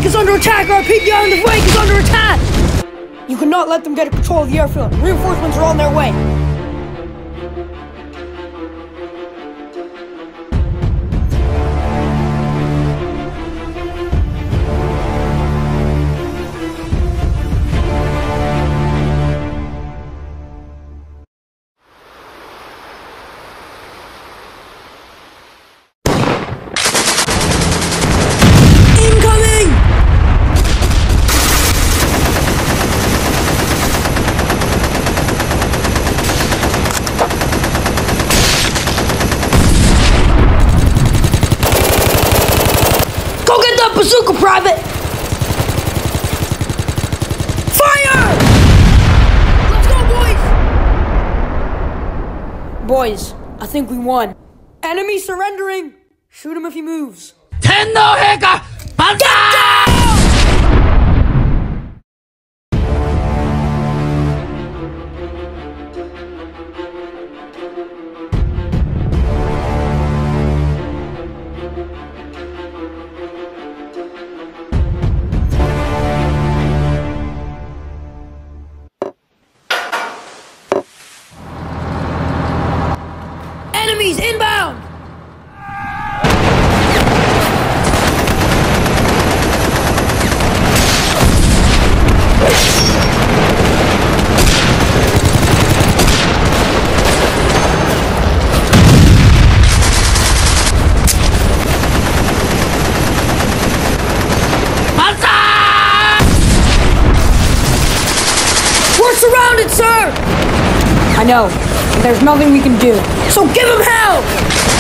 is under attack! Our PDR on the flank is under attack! You cannot let them get control of the airfield. Reinforcements are on their way. Bazooka, Private! Fire! Let's go, boys! Boys, I think we won. Enemy surrendering! Shoot him if he moves. Tenno Heika! Banzai! Enemies inbound! We're surrounded, sir! I know. There's nothing we can do. So give him hell!